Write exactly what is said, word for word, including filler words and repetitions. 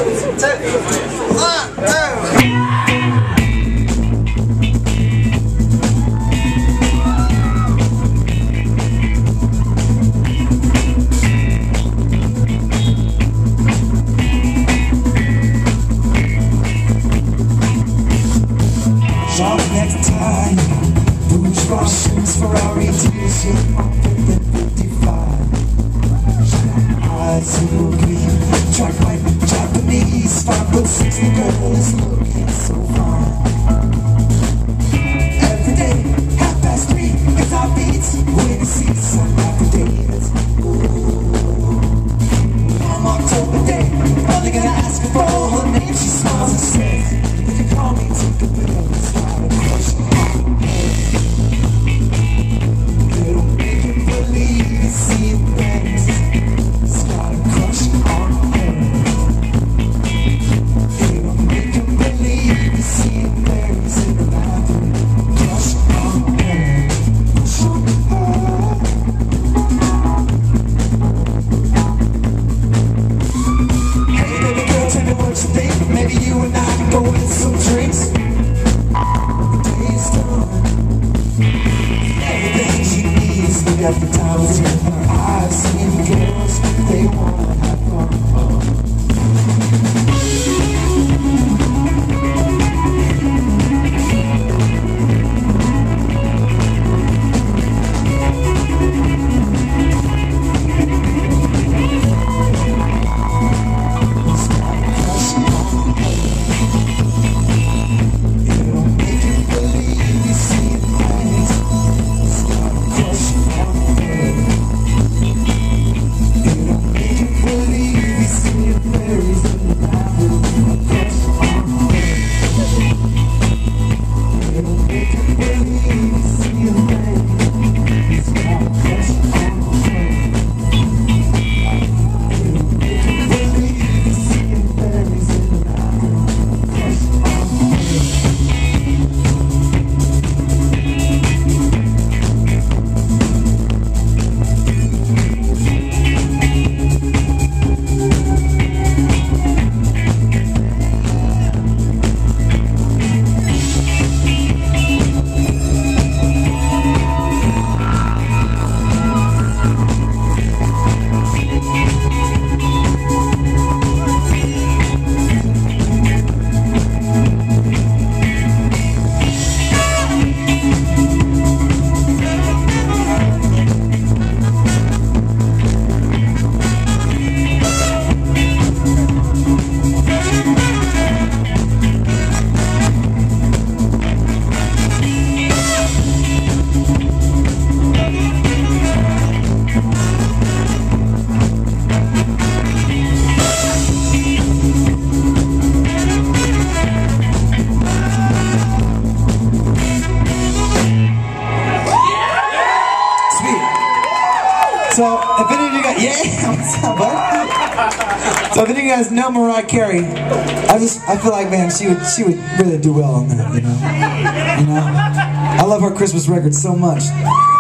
two, one, two. Next time, Rouge Russians, Ferrari dealership on fifth and fifty-five. Eyes who green, track white, Japanese, five foot six, the girl is looking so fine. Every day, half past three, guitar beats, winning seats on affidavits. On October day, only gonna ask her for her name. She smiles and says, you can call me Tinkerbell. Maybe you and I can go get some drinks. The day's done. Everything she needs, look at the towels in her eyes. Seeing the girls, they wanna have fun. So, if any of you guys, yeah, what's up, bud? So, if any of you guys know Mariah Carey, I just, I feel like, man, she would, she would really do well on that, you know? You know? I love her Christmas record so much.